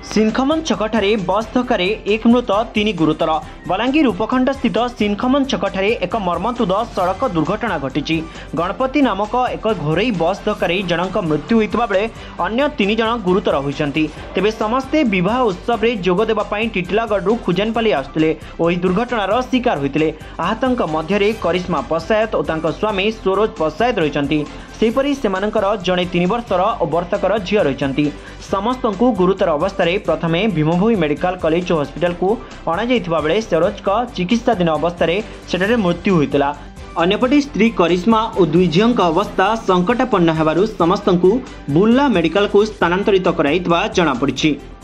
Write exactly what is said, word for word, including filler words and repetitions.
सिंखमन छकठारे बस धक्कार एक मृत तीन गुरुतर। बलांगीर उपखंड स्थित सिंखमन छकठारे एक मर्मन्तुद सड़क दुर्घटना घटी। गणपति नामक एक घोरई बस धक्कार जनक मृत्यु होता बेले अन्य तीन जन गुरुतर होती। तेबे समस्ते विवाह उत्सव में जोग देवाई टिटिलागढ़ खुजानपाली आसुले और दुर्घटनार शिकार होते। आहतंक मध्य करिश्मा पशायत और स्वामी सरोज पशायत रही। सेपरी सेमानकर जड़े तीन वर्षर और वर्तकर झील रही। समस्त को गुरुतर अवस्था प्रथमे भीमभोई मेडिकल कॉलेज और हॉस्पिटल को अणाଯାଇଥିବା बेले सरोज का चिकित्साधीन अवस्था सेठारे मृत्यु होता। अन्यपटे स्त्री करिश्मा और दुई झील अवस्था संकटापन्न होवारु समस्त को बुर्ला मेडिकल को स्थानांतरित कराइଥିବା जणापड़ी।